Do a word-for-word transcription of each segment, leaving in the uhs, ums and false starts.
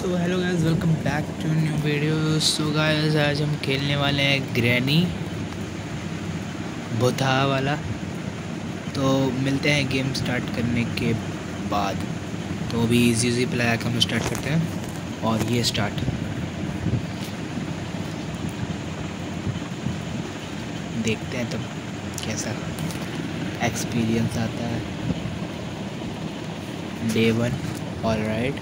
So hello guys, welcome back to new video. So guys, आज हम खेलने वाले हैं ग्रैनी भूतहा वाला। तो मिलते हैं गेम स्टार्ट करने के बाद। तो अभी इजी इजी प्ले हम स्टार्ट करते हैं और ये स्टार्ट देखते हैं तब कैसा एक्सपीरियंस आता है। Day one, alright.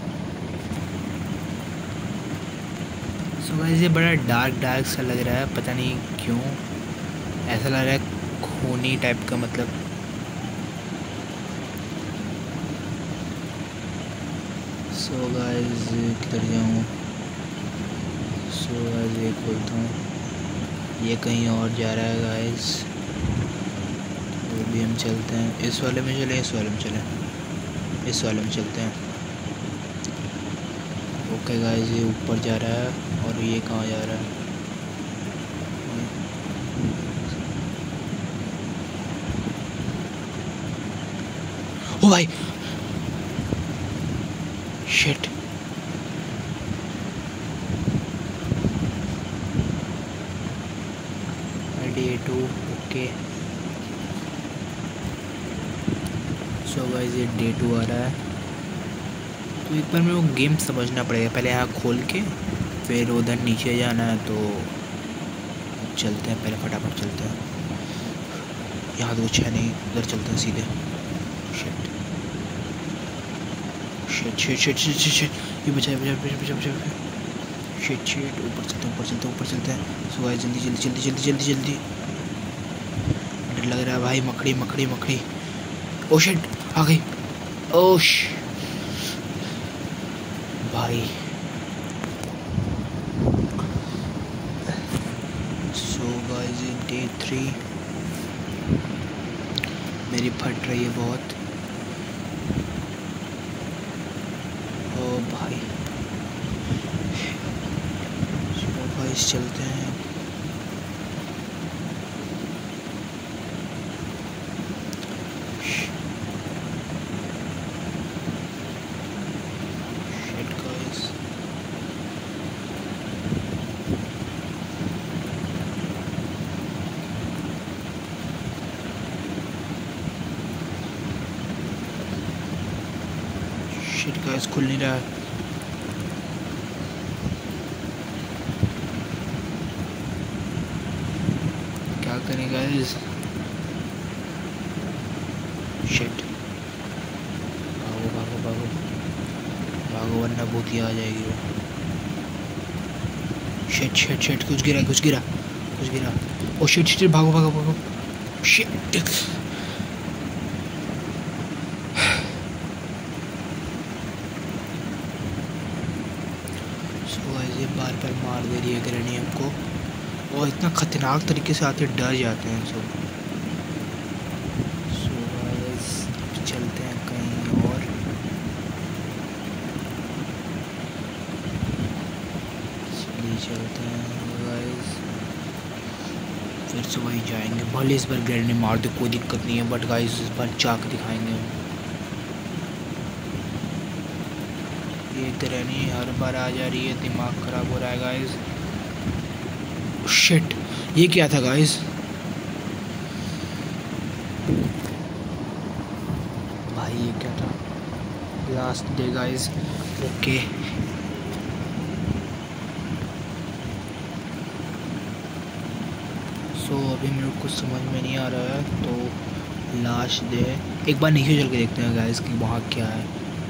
So guys, ये बड़ा डार्क डार्क सा लग रहा है, पता नहीं क्यों ऐसा लग रहा है, खूनी टाइप का। मतलब सो गाइस, किधर जाऊँ? सो गाइस, ये खोलता हूँ, ये कहीं और जा रहा है गाइस। तो भी हम चलते हैं, इस वाले में चले, इस वाले में चले, इस वाले में चलते हैं। ओके गाइस, ये ऊपर जा रहा है और ये कहाँ जा रहा है? ओ भाई, shit. Day two, okay. So guys, ये डे टू आ रहा है। तो एक बार मेरे को गेम समझना पड़ेगा। पहले यहाँ खोल के फिर उधर नीचे जाना है। तो चलते हैं, पहले फटाफट चलते हैं। यहाँ तो कुछ है नहीं, उधर चलते हैं सीधे। Shit shit shit shit shit shit shit ये बचाए बचाए बचाए बचाए बचाए। शिट शिट ऊपर चलते हैं, ऊपर चलते हैं, ऊपर चलते हैं। सो गाइस, जल्दी जल्दी जल्दी जल्दी जल्दी जल्दी। डर लग रहा है भाई। मकड़ी मकड़ी मकड़ी। ओ शिट, आ गई। ओश भाई। सो गाइस, डे थ्री मेरी फट रही है बहुत। ओ भाई, सो गाइस चलते हैं। शिट गाइस, शिट गाइस, खुल नहीं रहा है। क्या करें गाइस? शिट, भागो भागो भागो भागो, वरना भूतिया आ जाएगी वो। शिट शिट शिट, कुछ गिरा कुछ गिरा कुछ गिरा। ओ शिट शिट, भागो भागो भागो। शिट। सो गाइस, ये बार बार मार दे रही है ग्रैनी हमको, और इतना खतरनाक तरीके से आते डर जाते हैं सब। सो गाइस, चलते हैं कहीं और। चलिए चलते हैं गाइस, फिर से वहीं जाएंगे। भले इस बार ग्रैनी मार दे, कोई दिक्कत नहीं है, बट गाइस इस बार चाक दिखाएंगे हम। ये ग्रैनी हर बार आ जा रही है, दिमाग खराब हो रहा है गाइस। शिट, ये क्या था गाइस? भाई ये क्या था? Last day guys, okay. So अभी मेरे को कुछ समझ में नहीं आ रहा है, तो लास्ट डे एक बार नीचे चल के देखते हैं गाइस कि वहाँ क्या है।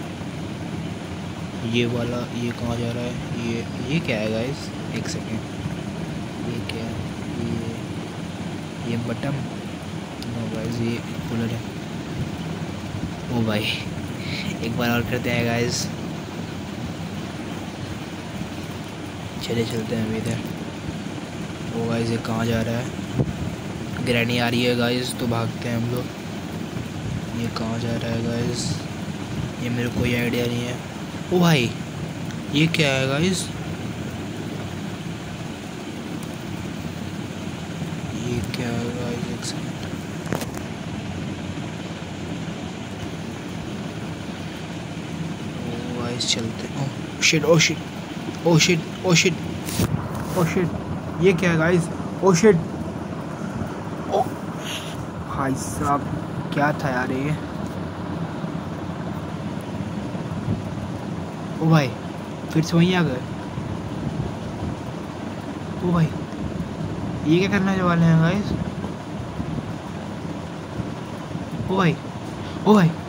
ये वाला, ये कहाँ जा रहा है? ये ये क्या है गाइस? एक सेकेंड, ये क्या है? ये ये बटन, नो गाइस, ये कूलर है। ओ भाई, एक बार और करते हैं गाइस। चले चलते हैं अभी इधर। ओ गाइस, ये कहाँ जा रहा है? ग्रैनी आ रही है गाइस, तो भागते हैं हम लोग। ये कहाँ जा रहा है गाइस? ये मेरे को कोई आइडिया नहीं है। ओ भाई, ये क्या है गाइस? ये क्या है गाइस? एक सेकंड। ओ गाइस, चलते हैं। Shit oh shit oh shit oh shit oh shit, ये क्या है गाइस? ओ शिट, ओ भाई साहब क्या था यार ये? ओ भाई फिर से वहीं आ गए। ओ भाई ये क्या करने वाले हैं गाइस? ओ भाई ओ भाई